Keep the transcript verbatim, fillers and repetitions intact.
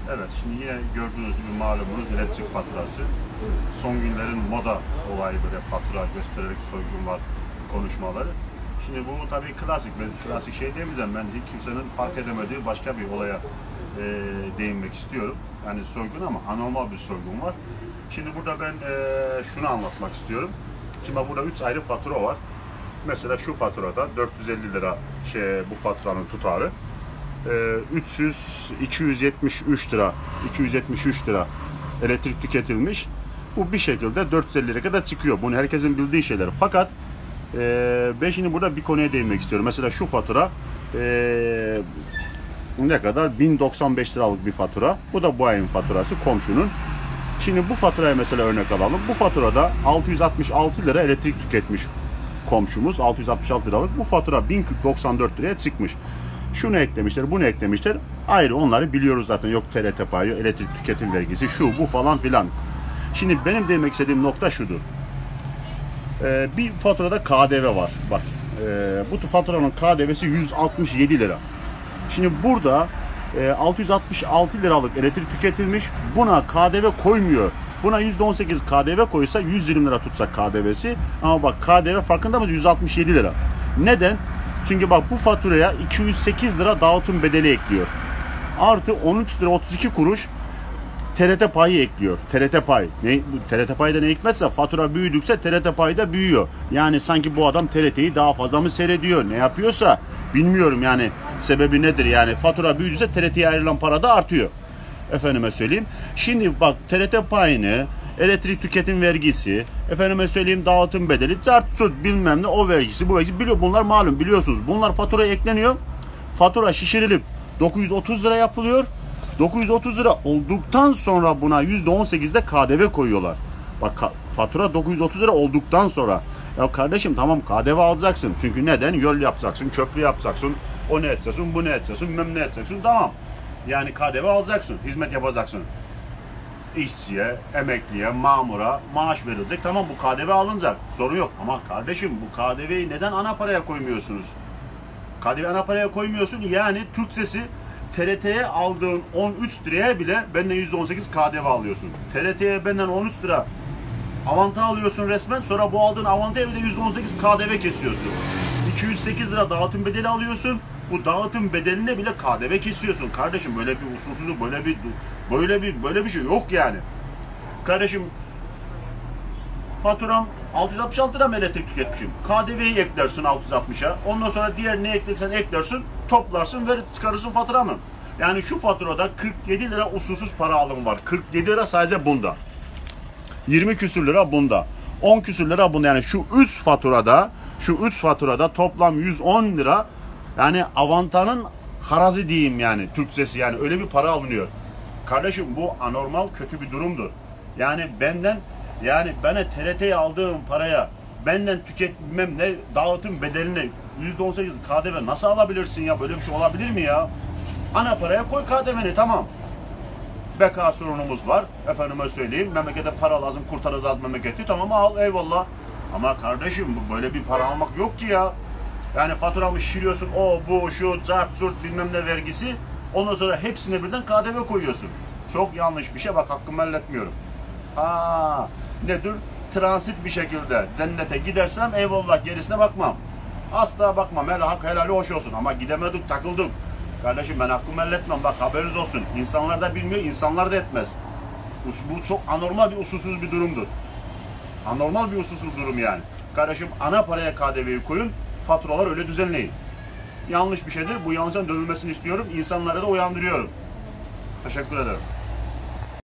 Evet, şimdi yine gördüğünüz gibi malumunuz elektrik faturası. Son günlerin moda olayı böyle fatura göstererek soygun var konuşmaları. Şimdi bu tabii klasik, klasik şey demeyeceğim, ben hiç kimsenin fark edemediği başka bir olaya e, değinmek istiyorum. Yani soygun ama anormal bir soygun var. Şimdi burada ben e, şunu anlatmak istiyorum. Şimdi burada üç ayrı fatura var. Mesela şu faturada dört yüz elli lira şey, bu faturanın tutarı. üç yüz, iki yüz yetmiş üç lira, iki yüz yetmiş üç lira elektrik tüketilmiş. Bu bir şekilde dört yüz elli liraya kadar çıkıyor. Bunu herkesin bildiği şeyler. Fakat e, ben şimdi burada bir konuya değinmek istiyorum. Mesela şu fatura e, ne kadar? bin doksan beş liralık bir fatura. Bu da bu ayın faturası komşunun. Şimdi bu faturaya mesela örnek alalım. Bu faturada altı yüz altmış altı lira elektrik tüketmiş komşumuz. altı yüz altmış altı liralık. Bu fatura bin doksan dört liraya çıkmış. Şunu eklemişler, bunu eklemişler. Ayrı, onları biliyoruz zaten. Yok T R T payı, elektrik tüketim vergisi, şu bu falan filan. Şimdi benim demek istediğim nokta şudur. Ee, bir faturada K D V var. Bak, e, bu faturanın K D V'si yüz altmış yedi lira. Şimdi burada e, altı yüz altmış altı liralık elektrik tüketilmiş. Buna K D V koymuyor. Buna yüzde on sekiz K D V koysa yüz yirmi lira tutsak K D V'si. Ama bak, K D V farkında mısın? yüz altmış yedi lira. Neden? Çünkü bak, bu faturaya iki yüz sekiz lira dağıtım bedeli ekliyor. Artı on üç lira otuz iki kuruş T R T payı ekliyor. T R T pay. Ne, T R T payı da ne hikmetse, fatura büyüdükçe T R T payı da büyüyor. Yani sanki bu adam T R T'yi daha fazla mı seyrediyor? Ne yapıyorsa bilmiyorum yani, sebebi nedir yani. Fatura büyüdükçe T R T'ye ayrılan para da artıyor. Efendime söyleyeyim. Şimdi bak, T R T payını, elektrik tüketim vergisi, efendime söyleyeyim dağıtım bedeli, zart zurt bilmem ne, o vergisi, bu vergisi, biliyor, bunlar malum, biliyorsunuz. Bunlar faturaya ekleniyor. Fatura şişirilip dokuz yüz otuz lira yapılıyor. dokuz yüz otuz lira olduktan sonra buna yüzde on sekizde K D V koyuyorlar. Bak, fatura dokuz yüz otuz lira olduktan sonra. Ya kardeşim, tamam, K D V alacaksın. Çünkü neden? Yol yapacaksın, köprü yapacaksın, o ne edeceksin, bu ne edeceksin, bilmem ne edeceksin, tamam. Yani K D V alacaksın, hizmet yapacaksın. İşçiye, emekliye, mamura maaş verilecek. Tamam, bu K D V alınacak. Sorun yok. Ama kardeşim, bu K D V'yi neden ana paraya koymuyorsunuz? K D V ana paraya koymuyorsun. Yani Türkçesi, T R T'ye aldığın on üç liraya bile benden yüzde on sekiz K D V alıyorsun. T R T'ye benden on üç lira avanta alıyorsun resmen. Sonra bu aldığın avantaya bir de yüzde on sekiz K D V kesiyorsun. iki yüz sekiz lira dağıtım bedeli alıyorsun. Bu dağıtım bedeline bile K D V kesiyorsun. Kardeşim, böyle bir usulsüzlük, böyle bir böyle bir böyle bir şey yok yani. Kardeşim, faturam altı yüz altmış altı lira mı elektrik tüketmişim? K D V'yi eklersin altı yüz altmışa. Ondan sonra diğer ne ekleyeceksen eklersin, toplarsın, ver çıkarırsın faturamı. Yani şu faturada kırk yedi lira usulsüz para alım var. kırk yedi lira sadece bunda. yirmi küsür lira bunda. on küsür lira bunda. Yani şu üç faturada, şu üç faturada toplam yüz on lira. Yani avantanın harazi diyeyim yani, Türkçesi, yani öyle bir para alınıyor. Kardeşim, bu anormal, kötü bir durumdur. Yani benden, yani bana T R T'ye aldığım paraya benden tüketmem ne dağıtım bedeline yüzde on sekiz K D V nasıl alabilirsin ya? Böyle bir şey olabilir mi ya? Ana paraya koy K D V'ni, tamam. B K sorunumuz var. Efendime söyleyeyim, memlekete para lazım, kurtaracağız memleketi. Tamam, al, eyvallah. Ama kardeşim, böyle bir para almak yok ki ya. Yani faturamı şişiriyorsun, o bu şu zart zurt bilmem ne vergisi. Ondan sonra hepsine birden K D V koyuyorsun. Çok yanlış bir şey, bak, hakkımı elletmiyorum. Ha, nedir? Transit bir şekilde cennete gidersem eyvallah, gerisine bakmam. Asla bakmam, helal hak helali hoş olsun. Ama gidemedik, takıldık. Kardeşim, ben hakkımı elletmem, bak, haberiniz olsun. İnsanlar da bilmiyor, insanlar da etmez. Bu çok anormal bir, usulsüz bir durumdur. Anormal bir usulsüz durum yani. Kardeşim, ana paraya K D V'yi koyun, faturalar öyle düzenleyin. Yanlış bir şeydir. Bu yanlıştan dönülmesini istiyorum. İnsanlara da uyandırıyorum. Teşekkür ederim.